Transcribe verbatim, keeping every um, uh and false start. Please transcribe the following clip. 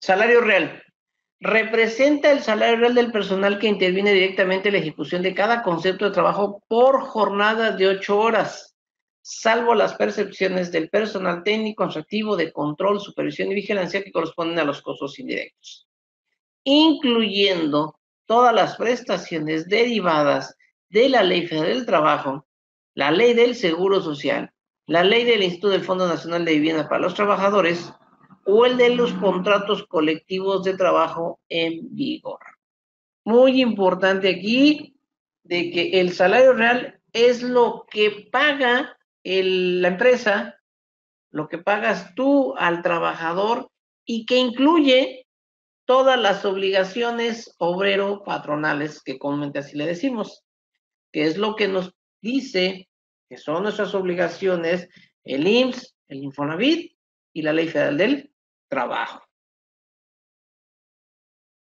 Salario real. Representa el salario real del personal que interviene directamente en la ejecución de cada concepto de trabajo por jornada de ocho horas, salvo las percepciones del personal técnico, administrativo, de control, supervisión y vigilancia que corresponden a los costos indirectos, incluyendo todas las prestaciones derivadas de la Ley Federal del Trabajo, la Ley del Seguro Social, la Ley del Instituto del Fondo Nacional de Vivienda para los Trabajadores o el de los contratos colectivos de trabajo en vigor. Muy importante aquí de que el salario real es lo que paga el, la empresa, lo que pagas tú al trabajador y que incluye todas las obligaciones obrero-patronales, que comúnmente así le decimos, que es lo que nos dice que son nuestras obligaciones el I M S S, el Infonavit y la Ley Federal del Trabajo.